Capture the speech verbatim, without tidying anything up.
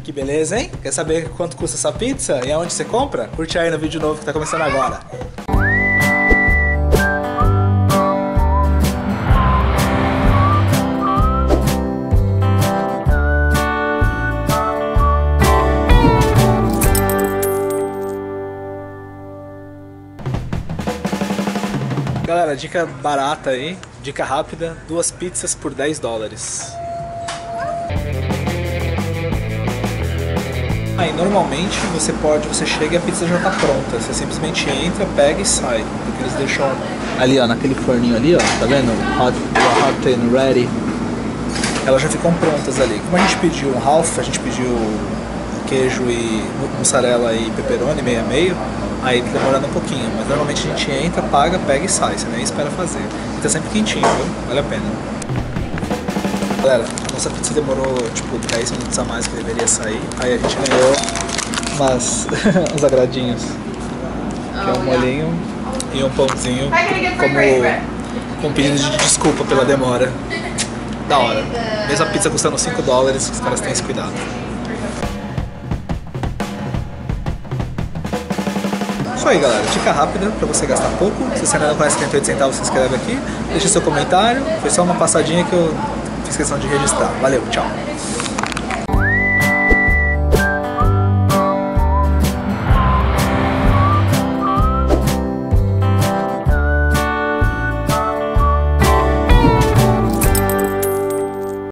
Que beleza, hein? Quer saber quanto custa essa pizza e aonde você compra? Curte aí no vídeo novo que tá começando agora. Galera, dica barata aí, dica rápida, duas pizzas por dez dólares. Aí normalmente você pode, você chega e a pizza já tá pronta, você simplesmente entra, pega e sai, porque eles deixam ali ó, naquele forninho ali ó, tá vendo? Hot, hot and ready. Elas já ficam prontas ali. Como a gente pediu um half, a gente pediu queijo e mussarela e pepperoni meio a meio, aí demorando um pouquinho, mas normalmente a gente entra, paga, pega e sai, você nem espera fazer. E tá sempre quentinho, viu? Vale a pena. Galera, nossa pizza demorou tipo dez minutos a mais que deveria sair, aí a gente ganhou umas, uns agradinhos, que é um molhinho e um pãozinho, como, como pedido de desculpa pela demora. Da hora. Mesmo a pizza custando cinco dólares, os caras têm esse cuidado. Isso aí, galera, dica rápida pra você gastar pouco. Se você ainda não conhece trinta e oito centavos, se inscreve aqui, deixa seu comentário. Foi só uma passadinha que eu fiz questão de registrar. Valeu, tchau!